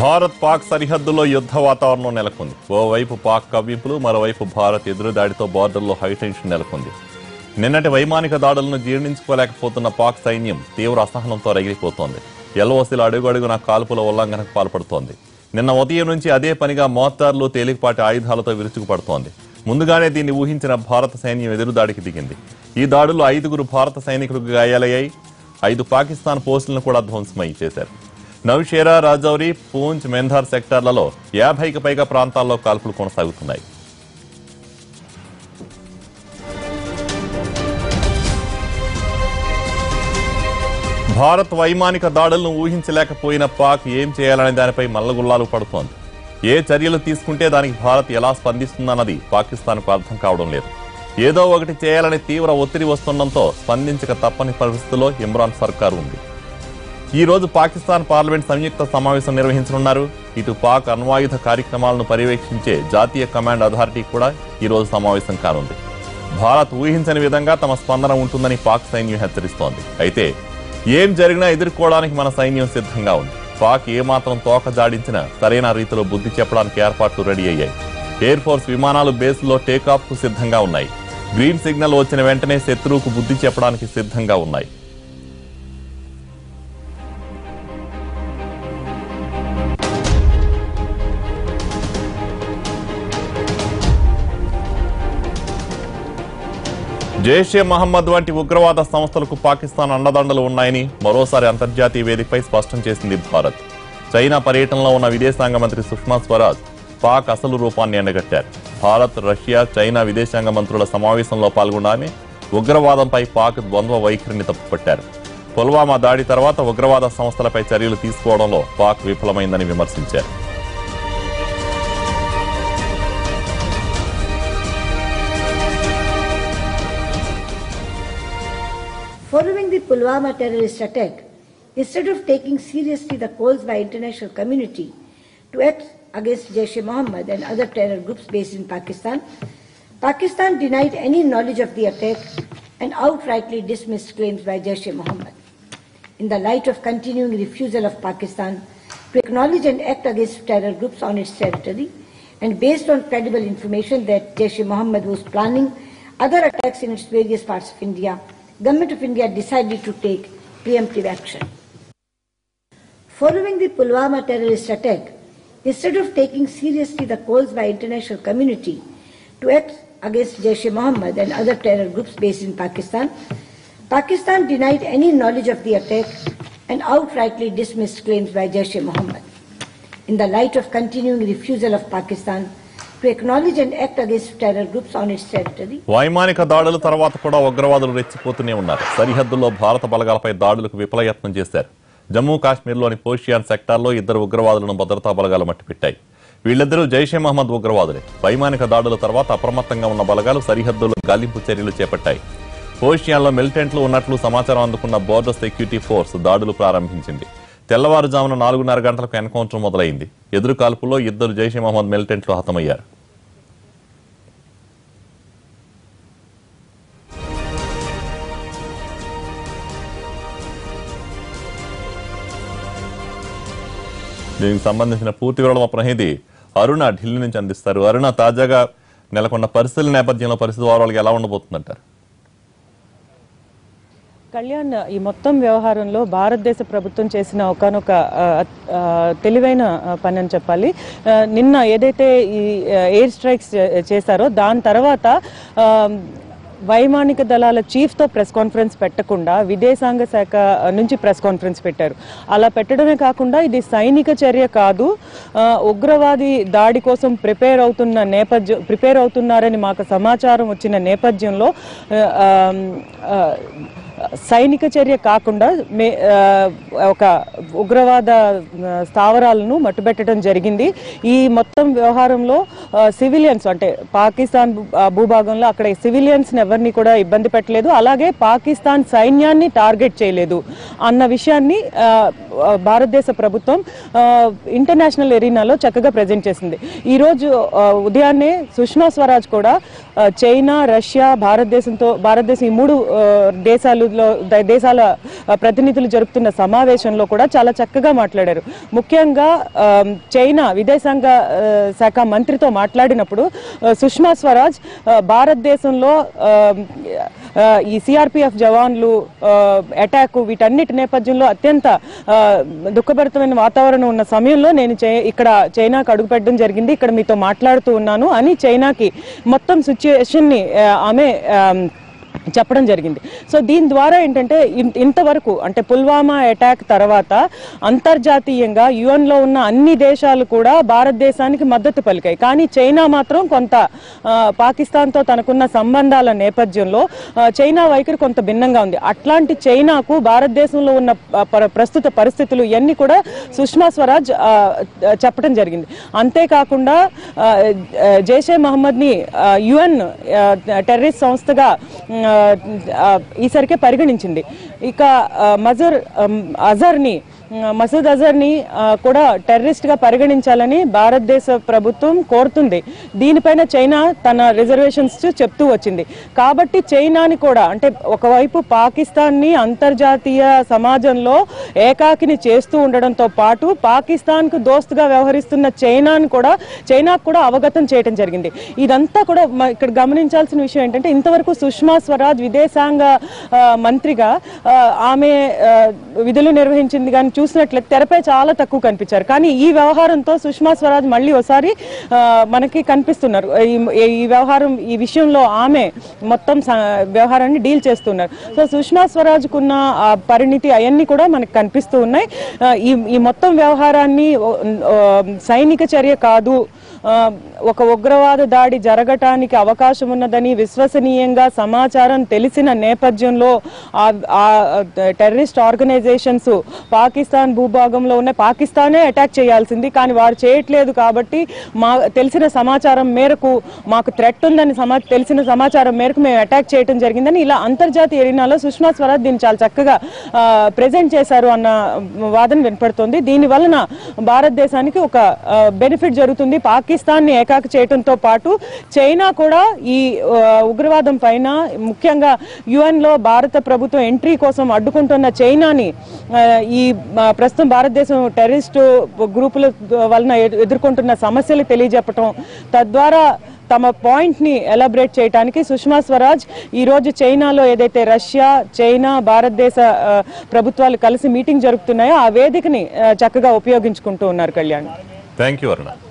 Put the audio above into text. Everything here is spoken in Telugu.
భారత్ పాక్ సరిహద్దులో యుద్ధ వాతావరణం నెలకొంది. ఓవైపు పాక్ కవ్వింపులు, మరోవైపు భారత్ ఎదురుదాడితో బోర్డర్లో హైటెన్షన్ నెలకొంది. నిన్నటి వైమానిక దాడులను జీర్ణించుకోలేకపోతున్న పాక్ సైన్యం తీవ్ర అసహనంతో రగిలిపోతోంది. ఎల్ఓసీల అడుగడుగున కాల్పుల ఉల్లంఘనకు పాల్పడుతోంది. నిన్న ఉదయం నుంచి అదే పనిగా మోర్టార్లు, తేలికపాటి ఆయుధాలతో విరుచుకుపడుతోంది. ముందుగానే దీన్ని ఊహించిన భారత సైన్యం ఎదురుదాడికి దిగింది. ఈ దాడుల్లో 5గురు భారత సైనికులకు గాయాలయ్యాయి. 5 పాకిస్తాన్ పోస్టులను కూడా ధ్వంసమై చేశారు. నౌషేరా, రాజౌరి, పూంచ్, మెంధార్ సెక్టార్లలో 50కి పైగా ప్రాంతాల్లో కాల్పులు కొనసాగుతున్నాయి. భారత్ వైమానిక దాడులను ఊహించలేకపోయిన పాక్ ఏం చేయాలనే దానిపై మల్లగుల్లాలు పడుతోంది. ఏ చర్యలు తీసుకుంటే దానికి భారత్ ఎలా స్పందిస్తుందన్నది పాకిస్తాన్కు అర్థం కావడం లేదు. ఏదో ఒకటి చేయాలని తీవ్ర ఒత్తిడి వస్తుండటంతో స్పందించక తప్పని పరిస్థితుల్లో ఇమ్రాన్ సర్కారు ఉంది. ఈ రోజు పాకిస్తాన్ పార్లమెంట్ సంయుక్త సమావేశం నిర్వహించనున్నారు. ఇటు పాక్ అణ్వాయుధ కార్యక్రమాలను పర్యవేక్షించే జాతీయ కమాండ్ అథారిటీ కూడా ఈ రోజు సమావేశం కానుంది. భారత్ ఊహించని విధంగా తమ స్పందన ఉంటుందని పాక్ సైన్యం హెచ్చరిస్తోంది. అయితే ఏం జరిగినా ఎదుర్కోవడానికి మన సైన్యం సిద్ధంగా ఉంది. పాక్ ఏమాత్రం తోక జాడించినా సరైన రీతిలో బుద్ధి చెప్పడానికి ఏర్పాట్లు రెడీ అయ్యాయి. ఎయిర్ ఫోర్స్ విమానాలు బేస్లో టేకాఫ్ కు సిద్ధంగా ఉన్నాయి. గ్రీన్ సిగ్నల్ వచ్చిన వెంటనే శత్రువుకు బుద్ధి చెప్పడానికి సిద్ధంగా ఉన్నాయి. జైషే మహమ్మద్ వంటి ఉగ్రవాద సంస్థలకు పాకిస్తాన్ అండదండలు ఉన్నాయని మరోసారి అంతర్జాతీయ వేదికపై స్పష్టం చేసింది భారత్. చైనా పర్యటనలో ఉన్న విదేశాంగ మంత్రి సుష్మా స్వరాజ్ పాక్ అసలు రూపాన్ని ఎండగట్టారు. భారత్, రష్యా, చైనా విదేశాంగ మంత్రుల సమావేశంలో పాల్గొనగానే ఉగ్రవాదంపై పాక్ ద్వంద్వ వైఖరిని తప్పుపట్టారు. పుల్వామా దాడి తర్వాత ఉగ్రవాద సంస్థలపై చర్యలు తీసుకోవడంలో పాక్ విఫలమైందని విమర్శించారు. Following the Pulwama terrorist attack, instead of taking seriously the calls by international community to act against Jaish-e-Mohammed and other terror groups based in Pakistan, Pakistan denied any knowledge of the attack and outrightly dismissed claims by Jaish-e-Mohammed. In the light of continuing refusal of Pakistan to acknowledge and act against terror groups on its territory, and based on credible information that Jaish-e-Mohammed was planning other attacks in its various parts of India, Government of India decided to take preemptive action. Following the Pulwama terrorist attack, instead of taking seriously the calls by international community to act against Jaish-e-Mohammed and other terror groups based in Pakistan, Pakistan denied any knowledge of the attack and outrightly dismissed claims by Jaish-e-Mohammed. In the light of continuing refusal of Pakistan to acknowledge and act against terror groups on its territory. వైమానిక దాడుల తర్వాత కూడా ఉగ్రవాదులు రెచ్చిపోతూనే ఉన్నారు. సరిహద్దుల్లో భారత బలగాలపై దాడులకు విఫలయత్నం చేశారు. జమ్మూ కాశ్మీర్లోని పోషియాన్ సెక్టార్లో 2 ఉగ్రవాదులను భద్రతా బలగాలు మట్టిపెట్టాయి. వీళ్ళిద్దరూ జైషే మహమ్మద్ ఉగ్రవాదులే. వైమానిక దాడుల తర్వాత అప్రమత్తంగా ఉన్న బలగాలు సరిహద్దుల్లో గాలింపు చర్యలు చేపట్టాయి. పోషియాన్లో మిలిటెంట్లు ఉన్నట్లు సమాచారం అందుకున్న బోర్డర్ సెక్యూరిటీ ఫోర్స్ దాడులు ప్రారంభించింది. తెల్లవారుజామున 4:30 గంటలకు ఎన్కౌంటర్ మొదలైంది. ఎదురు కాల్పుల్లో 2 జైషే మహమ్మద్ మిలిటెంట్లు హతమయ్యారు. దీనికి సంబంధించిన పూర్తి వివరాలు మా ప్రతినిధి అరుణ ఢిల్లీ నుంచి అందిస్తారు. అరుణ, తాజాగా నెలకొన్న పరిస్థితుల నేపథ్యంలో పరిస్థితి ఓవరాల్గా ఎలా ఉండబోతుందంటారు? కళ్యాణ్, ఈ మొత్తం వ్యవహారంలో భారతదేశ ప్రభుత్వం చేసిన ఒకనొక తెలివైన పని అని చెప్పాలి. నిన్న ఏదైతే ఈ ఎయిర్ స్ట్రైక్స్ చేశారో దాని తర్వాత వైమానిక దళాల చీఫ్తో ప్రెస్ కాన్ఫరెన్స్ పెట్టకుండా విదేశాంగ శాఖ నుంచి ప్రెస్ కాన్ఫరెన్స్ పెట్టారు. అలా పెట్టడమే కాకుండా ఇది సైనిక చర్య కాదు, ఉగ్రవాది దాడి కోసం ప్రిపేర్ అవుతున్నారని మాకు సమాచారం వచ్చిన నేపథ్యంలో సైనిక చర్య కాకుండా ఒక ఉగ్రవాద స్థావరాలను మట్టుబెట్టడం జరిగింది. ఈ మొత్తం వ్యవహారంలో సివిలియన్స్ అంటే పాకిస్తాన్ భూభాగంలో అక్కడ సివిలియన్స్ ఎవరిని కూడా ఇబ్బంది పెట్టలేదు, అలాగే పాకిస్తాన్ సైన్యాన్ని టార్గెట్ చేయలేదు అన్న విషయాన్ని భారతదేశ ప్రభుత్వం ఇంటర్నేషనల్ ఎరీనాలో చక్కగా ప్రజెంట్ చేసింది. ఈరోజు ఉదయాన్నే సుష్మా స్వరాజ్ కూడా చైనా, రష్యా, భారతదేశం ఈ 3 దేశాలు దేశాల ప్రతినిధులు జరుపుతున్న సమావేశంలో కూడా చాలా చక్కగా మాట్లాడారు. ముఖ్యంగా చైనా విదేశాంగ శాఖ మంత్రితో మాట్లాడినప్పుడు సుష్మా స్వరాజ్ భారతదేశంలో ఈ సిఆర్పిఎఫ్ జవాన్లు అటాక్ వీటన్నిటి నేపథ్యంలో అత్యంత దుఃఖభరితమైన వాతావరణం ఉన్న సమయంలో నేను ఇక్కడ చైనాకు అడుగుపెట్టడం జరిగింది, ఇక్కడ మీతో మాట్లాడుతూ ఉన్నాను అని చైనాకి మొత్తం సిచ్యుయేషన్ని ఆమె చెప్పడం జరిగింది. సో దీని ద్వారా ఏంటంటే ఇంతవరకు అంటే పుల్వామా అటాక్ తర్వాత అంతర్జాతీయంగా యుఎన్లో ఉన్న అన్ని దేశాలు కూడా భారతదేశానికి మద్దతు పలికాయి. కానీ చైనా మాత్రం కొంత పాకిస్తాన్తో తనకున్న సంబంధాల నేపథ్యంలో చైనా వైఖరి కొంత భిన్నంగా ఉంది. అట్లాంటి చైనాకు భారతదేశంలో ఉన్న ప్రస్తుత పరిస్థితులు ఇవన్నీ కూడా సుష్మా స్వరాజ్ చెప్పడం జరిగింది. అంతేకాకుండా జైషే మహమ్మద్ని యుఎన్ టెర్రరిస్ట్ సంస్థగా ఈసరికే పరిగణించింది. ఇక మసూద్ అజర్ని కూడా టెర్రరిస్ట్గా పరిగణించాలని భారతదేశ ప్రభుత్వం కోరుతుంది. దీనిపైన చైనా తన రిజర్వేషన్స్ చెప్తూ వచ్చింది. కాబట్టి చైనాని కూడా అంటే ఒకవైపు పాకిస్తాన్ని అంతర్జాతీయ సమాజంలో ఏకాకిని చేస్తూ ఉండడంతో పాటు పాకిస్తాన్కు దోస్తుగా వ్యవహరిస్తున్న చైనాకు కూడా అవగతం చేయడం జరిగింది. ఇదంతా కూడా ఇక్కడ గమనించాల్సిన విషయం ఏంటంటే ఇంతవరకు సుష్మా స్వరాజ్ విదేశాంగ మంత్రిగా ఆమె విధులు నిర్వహించింది కానీ చూసినట్లయితే తెరపై చాలా తక్కువ కనిపించారు. కానీ ఈ వ్యవహారంతో సుష్మా స్వరాజ్ మళ్ళీ ఒకసారి మనకి కనిపిస్తున్నారు. ఈ విషయంలో ఆమె మొత్తం వ్యవహారాన్ని డీల్ చేస్తున్నారు. సో సుష్మా స్వరాజ్కున్న పరిణితి అవన్నీ కూడా మనకు కనిపిస్తూ ఉన్నాయి. ఈ మొత్తం వ్యవహారాన్ని సైనిక చర్య కాదు, ఒక ఉగ్రవాద దాడి జరగటానికి అవకాశం ఉన్నదని విశ్వసనీయంగా సమాచారం తెలిసిన నేపథ్యంలో ఆ టెర్రరిస్ట్ ఆర్గనైజేషన్స్ పాకిస్తాన్ భూభాగంలో ఉన్న పాకిస్తానే అటాక్ చేయాల్సింది, కానీ వారు చేయట్లేదు. కాబట్టి తెలిసిన సమాచారం మేరకు మాకు థ్రెట్ ఉందని తెలిసిన సమాచారం మేరకు మేము అటాక్ చేయడం జరిగిందని ఇలా అంతర్జాతీయ ఎరీనాలో సుష్మా స్వరాజ్ దీన్ని చాలా చక్కగా ప్రెజెంట్ చేశారు అన్న వాదన వినపడుతుంది. దీని వలన భారతదేశానికి ఒక బెనిఫిట్ జరుగుతుంది. పాకిస్తాన్ని ఏకాకి చేయడంతో పాటు చైనా కూడా ఈ ఉగ్రవాదం పైన ముఖ్యంగా యుఎన్లో భారత ప్రభుత్వం ఎంట్రీ కోసం అడ్డుకుంటున్న చైనాని ఈ ప్రస్తుతం భారతదేశం టెర్రరిస్టు గ్రూపుల వలన ఎదుర్కొంటున్న సమస్యలు తెలియజెప్పటం, తద్వారా తమ పాయింట్ని ఎలాబరేట్ చేయడానికి సుష్మా స్వరాజ్ ఈరోజు చైనాలో ఏదైతే రష్యా, చైనా, భారతదేశ ప్రభుత్వాలు కలిసి మీటింగ్ జరుపుతున్నాయో ఆ వేదికని చక్కగా ఉపయోగించుకుంటూ ఉన్నారు. Kalyan, thank you Aruna.